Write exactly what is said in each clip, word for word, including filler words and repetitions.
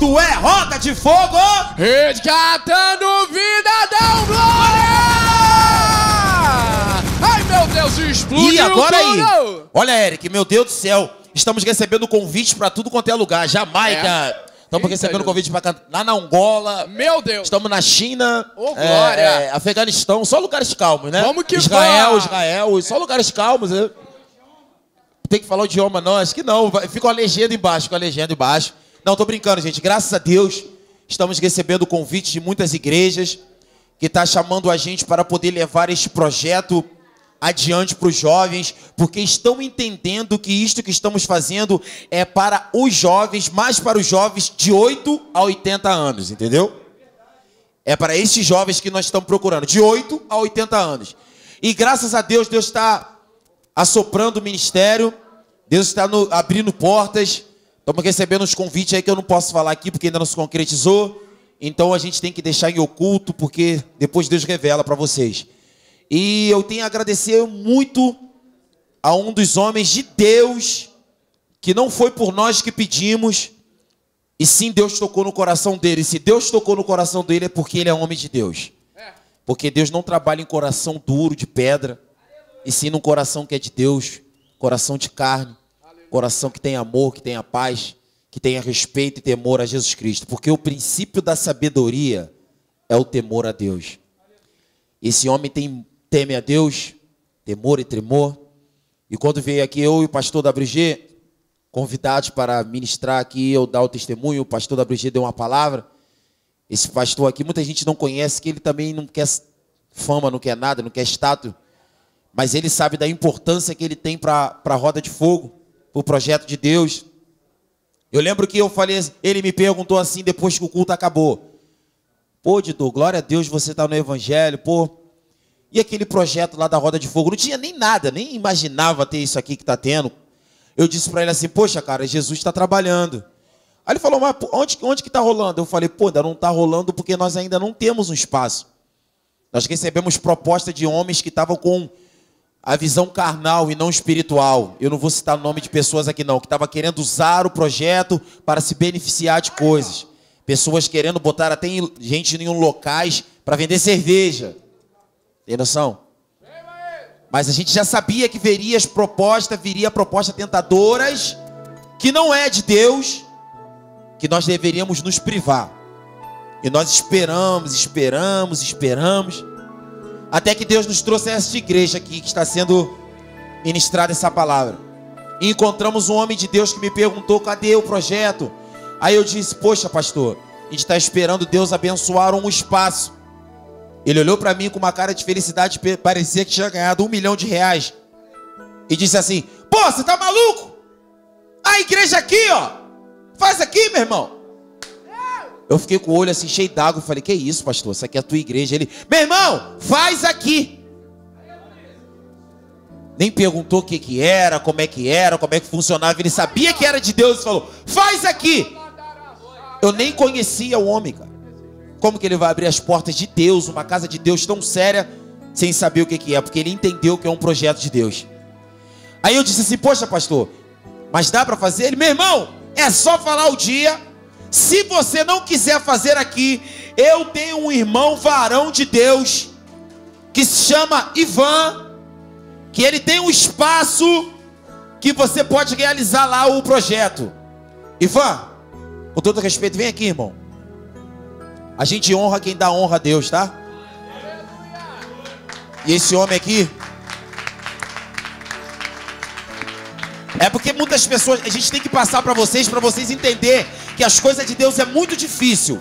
Isto é Roda de Fogo, resgatando vida, dão glória! Ai, meu Deus, explodiu. E agora tudo. aí, olha, Eric, meu Deus do céu, estamos recebendo convite pra tudo quanto é lugar. Jamaica, É. estamos recebendo Deus. convite pra cantar lá na Angola. Meu Deus. Estamos na China, Ô, glória. é, é, Afeganistão, só lugares calmos, né? Vamos que Israel, vamos. Israel, só lugares calmos, né? Tem que falar o idioma, não, acho que não. Fica uma legenda embaixo, fica a legenda embaixo. Não, tô brincando, gente. Graças a Deus, estamos recebendo convites de muitas igrejas que estão chamando a gente para poder levar este projeto adiante para os jovens, porque estão entendendo que isto que estamos fazendo é para os jovens, mais para os jovens de oito a oitenta anos, entendeu? É para esses jovens que nós estamos procurando, de oito a oitenta anos. E graças a Deus, Deus está assoprando o ministério, Deus está no, abrindo portas. Estamos recebendo uns convites aí que eu não posso falar aqui porque ainda não se concretizou. Então a gente tem que deixar em oculto, porque depois Deus revela para vocês. E eu tenho a agradecer muito a um dos homens de Deus, que não foi por nós que pedimos, e sim Deus tocou no coração dele. E se Deus tocou no coração dele é porque ele é homem de Deus. Porque Deus não trabalha em coração duro, de pedra, e sim num coração que é de Deus, coração de carne, coração que tem amor, que tenha paz, que tenha respeito e temor a Jesus Cristo. Porque o princípio da sabedoria é o temor a Deus. Esse homem tem, teme a Deus, temor e tremor. E quando veio aqui eu e o pastor da W G, convidados para ministrar aqui, eu dar o testemunho, o pastor da W G deu uma palavra. Esse pastor aqui, muita gente não conhece, que ele também não quer fama, não quer nada, não quer status. Mas ele sabe da importância que ele tem para a Roda de Fogo, para o projeto de Deus. Eu lembro que eu falei, ele me perguntou assim, depois que o culto acabou. Pô, Didô, glória a Deus, você está no Evangelho, pô. E aquele projeto lá da Roda de Fogo? Não tinha nem nada, nem imaginava ter isso aqui que está tendo. Eu disse para ele assim, poxa, cara, Jesus está trabalhando. Aí ele falou, mas onde, onde que está rolando? Eu falei, pô, ainda não está rolando porque nós ainda não temos um espaço. Nós recebemos proposta de homens que estavam com a visão carnal e não espiritual. Eu não vou citar o nome de pessoas aqui não, que estavam querendo usar o projeto para se beneficiar de coisas. Pessoas querendo botar até gente em locais para vender cerveja. Tem noção? Mas a gente já sabia que viria as propostas, viria propostas tentadoras, que não é de Deus, que nós deveríamos nos privar. E nós esperamos, esperamos, esperamos, até que Deus nos trouxe a esta igreja aqui, que está sendo ministrada essa palavra. E encontramos um homem de Deus que me perguntou, cadê o projeto? Aí eu disse, poxa, pastor, a gente está esperando Deus abençoar um espaço. Ele olhou para mim com uma cara de felicidade, parecia que tinha ganhado um milhão de reais. E disse assim, pô, você tá maluco? A igreja aqui, ó, faz aqui, meu irmão. Eu fiquei com o olho assim, cheio d'água, falei, que isso, pastor, isso aqui é a tua igreja. Ele, meu irmão, faz aqui. Nem perguntou o que que era, como é que era, como é que funcionava. Ele sabia que era de Deus e falou, faz aqui. Eu nem conhecia o homem, cara. Como que ele vai abrir as portas de Deus, uma casa de Deus tão séria, sem saber o que que é? Porque ele entendeu que é um projeto de Deus. Aí eu disse assim, poxa, pastor, mas dá para fazer? Ele, meu irmão, é só falar o dia. Se você não quiser fazer aqui, eu tenho um irmão varão de Deus, que se chama Ivan, que ele tem um espaço que você pode realizar lá o projeto. Ivan, com todo respeito, vem aqui, irmão. A gente honra quem dá honra a Deus, tá? E esse homem aqui, é porque muitas pessoas, a gente tem que passar para vocês, para vocês entenderem que as coisas de Deus é muito difícil.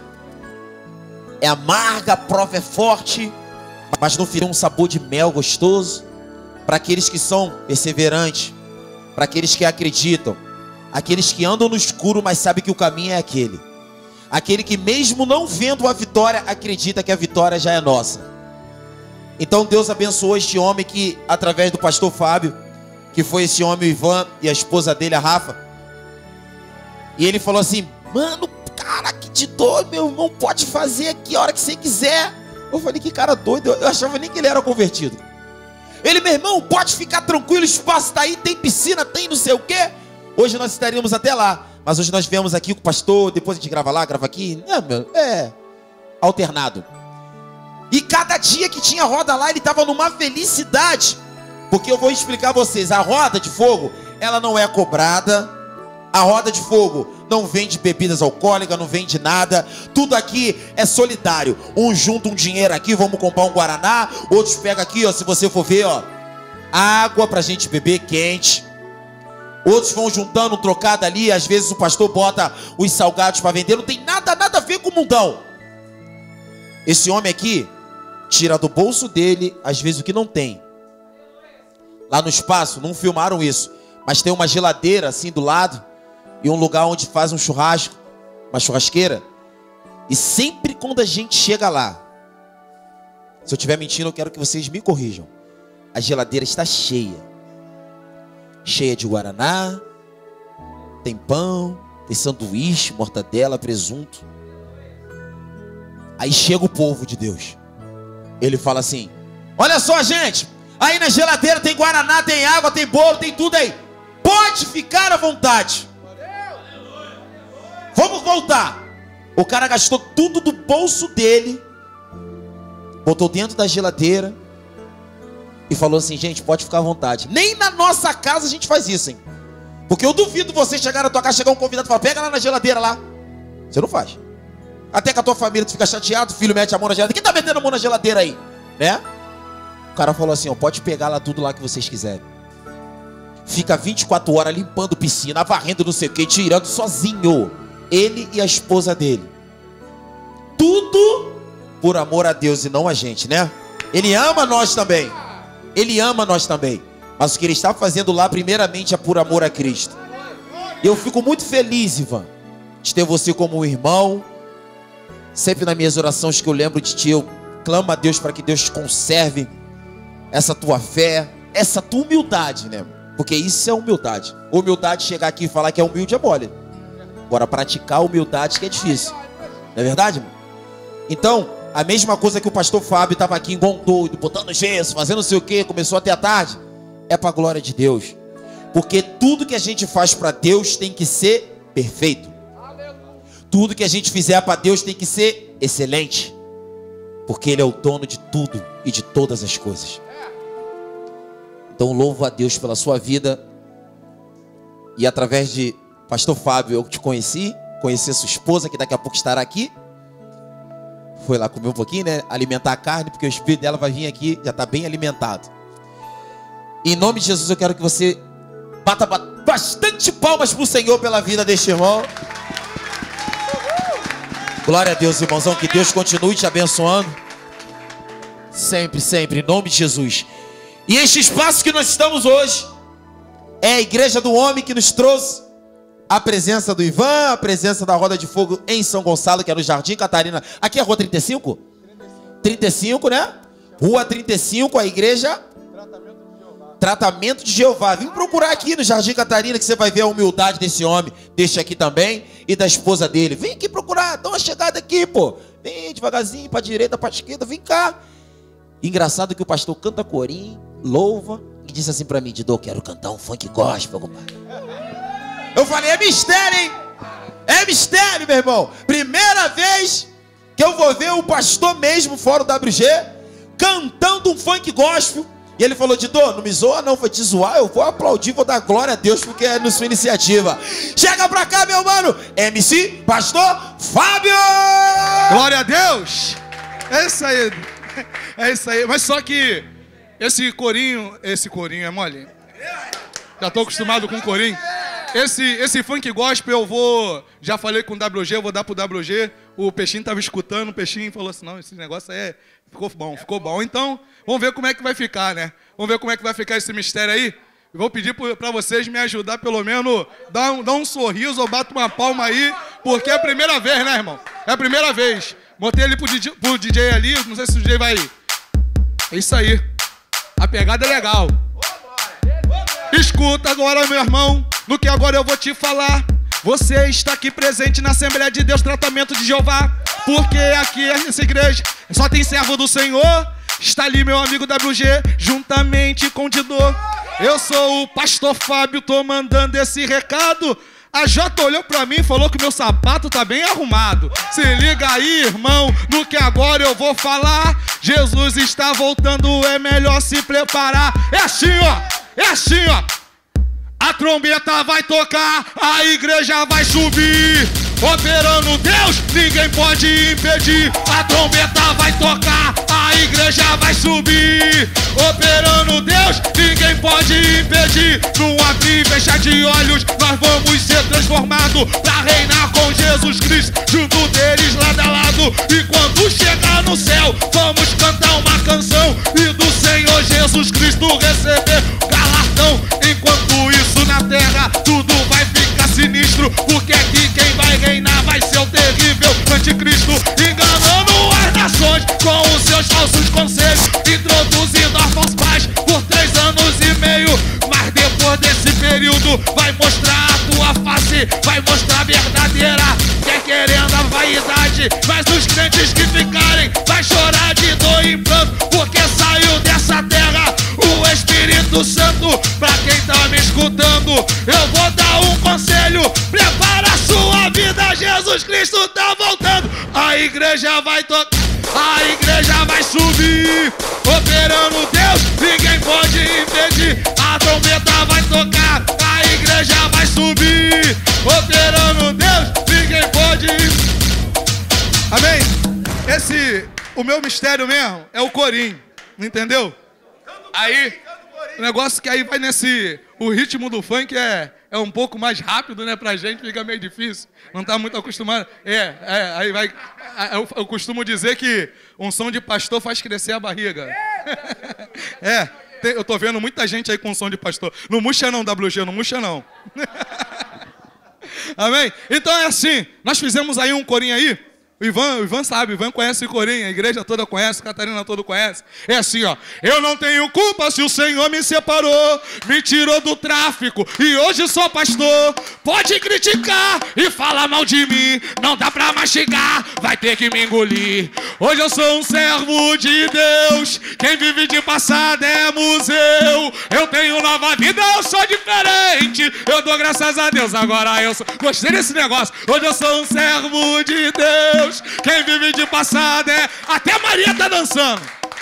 É amarga, a prova é forte, mas no final um sabor de mel gostoso para aqueles que são perseverantes, para aqueles que acreditam, aqueles que andam no escuro, mas sabem que o caminho é aquele. Aquele que mesmo não vendo a vitória, acredita que a vitória já é nossa. Então Deus abençoou este homem que, através do pastor Fábio, que foi esse homem, o Ivan, e a esposa dele, a Rafa. E ele falou assim, mano, cara, que te dou, meu irmão, pode fazer aqui a hora que você quiser. Eu falei, que cara doido, eu achava nem que ele era convertido. Ele, meu irmão, pode ficar tranquilo, o espaço está aí, tem piscina, tem não sei o quê. Hoje nós estaríamos até lá. Mas hoje nós viemos aqui com o pastor, depois a gente grava lá, grava aqui. É, meu, é alternado. E cada dia que tinha roda lá, ele estava numa felicidade. Porque eu vou explicar a vocês, a roda de fogo, ela não é cobrada. A roda de fogo não vende bebidas alcoólicas, não vende nada. Tudo aqui é solidário. Um junta um dinheiro aqui, vamos comprar um guaraná. Outros pegam aqui, ó, se você for ver, ó, água pra gente beber quente. Outros vão juntando um trocado ali. Às vezes o pastor bota os salgados para vender. Não tem nada, nada a ver com o mundão. Esse homem aqui tira do bolso dele, às vezes, o que não tem. Lá no espaço, não filmaram isso, mas tem uma geladeira assim do lado e um lugar onde faz um churrasco, uma churrasqueira. E sempre quando a gente chega lá, se eu estiver mentindo, eu quero que vocês me corrijam. A geladeira está cheia. Cheia de guaraná, tem pão, tem sanduíche, mortadela, presunto. Aí chega o povo de Deus. Ele fala assim: olha só, gente, aí na geladeira tem guaraná, tem água, tem bolo, tem tudo aí. Pode ficar à vontade. Vamos voltar. O cara gastou tudo do bolso dele, botou dentro da geladeira e falou assim: gente, pode ficar à vontade. Nem na nossa casa a gente faz isso, hein? Porque eu duvido você chegar na tua casa, chegar um convidado e falar: pega lá na geladeira lá. Você não faz. Até que a tua família, tu fica chateado, o filho mete a mão na geladeira. Quem tá metendo a mão na geladeira aí? Né? O cara falou assim: ó, pode pegar lá tudo lá que vocês quiserem. Fica vinte e quatro horas limpando piscina, varrendo não sei o que, tirando sozinho. Ele e a esposa dele. Tudo por amor a Deus e não a gente, né? Ele ama nós também. Ele ama nós também. Mas o que ele está fazendo lá, primeiramente, é por amor a Cristo. Eu fico muito feliz, Ivan, de ter você como um irmão. Sempre nas minhas orações que eu lembro de ti, eu clamo a Deus para que Deus conserve essa tua fé, essa tua humildade, né? Porque isso é humildade. Humildade, chegar aqui e falar que é humilde é mole. Agora, praticar a humildade que é difícil. Não é verdade, irmão? Então, a mesma coisa que o pastor Fábio estava aqui igual um doido, botando gesso, fazendo não sei o que, começou até a tarde, é para a glória de Deus. Porque tudo que a gente faz para Deus tem que ser perfeito. Tudo que a gente fizer para Deus tem que ser excelente. Porque Ele é o dono de tudo e de todas as coisas. Então louvo a Deus pela sua vida. E através de pastor Fábio eu te conheci. Conheci a sua esposa, que daqui a pouco estará aqui. Foi lá comer um pouquinho, né? Alimentar a carne, porque o espírito dela vai vir aqui, já está bem alimentado. Em nome de Jesus eu quero que você bata bastante palmas para o Senhor pela vida deste irmão. Glória a Deus, irmãozão, que Deus continue te abençoando. Sempre, sempre, em nome de Jesus. E este espaço que nós estamos hoje é a Igreja do Homem que nos trouxe a presença do Ivan, a presença da Roda de Fogo em São Gonçalo, que é no Jardim Catarina. Aqui é a Rua trinta e cinco? trinta e cinco, né? Rua trinta e cinco, a igreja Tratamento de Jeová. Vim procurar aqui no Jardim Catarina, que você vai ver a humildade desse homem, deste aqui também, e da esposa dele. Vem aqui procurar, dá uma chegada aqui, pô. Vem devagarzinho, pra direita, pra esquerda, vem cá. Engraçado que o pastor canta corinho, louva, e disse assim pra mim: Didô, quero cantar um funk gospel, compadre. Eu falei: é mistério, hein? É mistério, meu irmão. Primeira vez que eu vou ver o pastor mesmo, fora o W G, cantando um funk gospel. E ele falou: Didô, não me zoa não, foi te zoar, eu vou aplaudir, vou dar glória a Deus, porque é na sua iniciativa. Chega pra cá, meu mano, M C Pastor Fábio! Glória a Deus! É isso aí, é isso aí, mas só que esse corinho, esse corinho é mole. Já tô acostumado com corinho. Esse, esse funk gospel eu vou, já falei com o W G, eu vou dar pro W G. O Peixinho tava escutando, o Peixinho falou assim: não, esse negócio aí é, ficou bom, ficou bom. Então, vamos ver como é que vai ficar, né? Vamos ver como é que vai ficar esse mistério aí. Eu vou pedir para vocês me ajudar, pelo menos, dar um, dar um sorriso ou bato uma palma aí, porque é a primeira vez, né, irmão? É a primeira vez. Botei ali pro D J, pro D J ali, não sei se o D J vai ir. É isso aí. A pegada é legal. Escuta agora, meu irmão, no que agora eu vou te falar. Você está aqui presente na Assembleia de Deus, Tratamento de Jeová, porque aqui essa igreja só tem servo do Senhor. Está ali meu amigo W G, juntamente com o Didô. Eu sou o pastor Fábio, tô mandando esse recado. A Jota olhou pra mim e falou que meu sapato tá bem arrumado. Se liga aí, irmão, no que agora eu vou falar. Jesus está voltando, é melhor se preparar. É assim, ó, é assim, ó. A trombeta vai tocar, a igreja vai subir. Operando Deus, ninguém pode impedir. A trombeta vai tocar, a igreja vai subir. Operando Deus, ninguém pode impedir. Num abrir e fechar de olhos, nós vamos ser transformados pra reinar com Jesus Cristo, junto deles lado a lado. E quando chegar no céu, vamos cantar uma canção e do Senhor Jesus Cristo receber o galardão. Enquanto isso na terra, tudo vai ficar sinistro, porque aqui quem vai reinar vai ser o terrível anticristo, enganando as nações com os seus falsos conselhos, introduzindo órfãos pais por três anos e meio. Mas depois desse período vai mostrar a tua face, vai mostrar a verdadeira, que é querendo a vaidade. Mas os crentes que ficarem vai chorar de dor e pranto, porque saiu dessa terra o Espírito Santo. Pra quem tá me escutando, eu vou dar um conselho: prepara a sua vida, Jesus Cristo tá voltando. A igreja vai tocar, a igreja vai subir. Operando Deus, ninguém pode impedir. A trombeta vai tocar, a igreja vai subir. Operando Deus, ninguém pode impedir. Amém? Esse, o meu mistério mesmo, é o corinho, entendeu? Aí, o negócio que aí vai nesse... O ritmo do funk é, é um pouco mais rápido, né? Pra gente fica meio difícil. Não tá muito acostumado. É, é, aí vai... Eu, eu costumo dizer que um som de pastor faz crescer a barriga. É, tem, eu tô vendo muita gente aí com som de pastor. Não murcha não, W G, não murcha não. Amém? Então é assim, nós fizemos aí um corinho aí. O Ivan, o Ivan sabe, o Ivan conhece o corinho, a igreja toda conhece, a Catarina toda conhece. É assim, ó. Eu não tenho culpa se o Senhor me separou, me tirou do tráfico e hoje sou pastor. Pode criticar e falar mal de mim, não dá pra mastigar, vai ter que me engolir. Hoje eu sou um servo de Deus, quem vive de passado é museu. Eu tenho nova vida, eu sou diferente, eu dou graças a Deus, agora eu sou... Gostei desse negócio. Hoje eu sou um servo de Deus, quem vive de passado é... Até Maria tá dançando.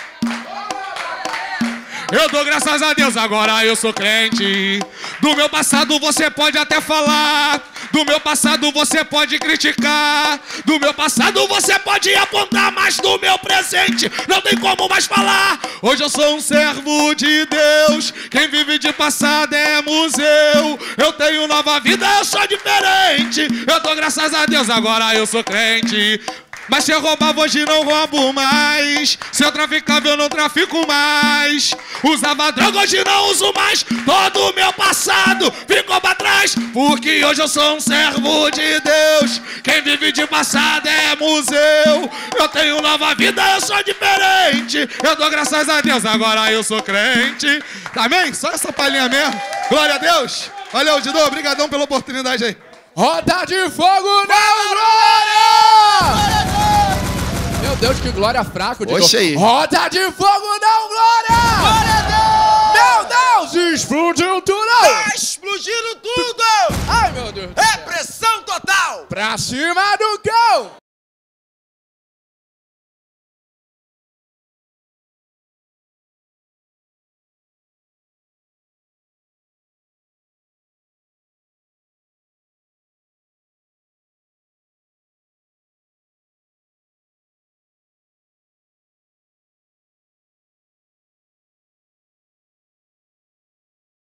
Eu dou graças a Deus, agora eu sou crente. Do meu passado você pode até falar, do meu passado você pode criticar, do meu passado você pode apontar, mas do meu presente não tem como mais falar. Hoje eu sou um servo de Deus, quem vive de passado é museu. Eu tenho nova vida, eu sou diferente, eu dou graças a Deus, agora eu sou crente. Mas se eu roubava hoje não roubo mais, se eu traficava eu não trafico mais, usava droga hoje não uso mais, todo o meu passado ficou pra trás, porque hoje eu sou um servo de Deus, quem vive de passado é museu. Eu tenho nova vida, eu sou diferente, eu dou graças a Deus, agora eu sou crente. Amém? Só essa palhinha mesmo. Glória a Deus. Valeu, Didô, obrigadão pela oportunidade aí. Roda de fogo na glória! Meu Deus, que glória fraco de Oxe aí. Roda de fogo na glória! Glória a Deus! Meu Deus, explodiu tudo! Tá explodindo tudo! Ai, meu Deus! É pressão total! Pra cima do gol!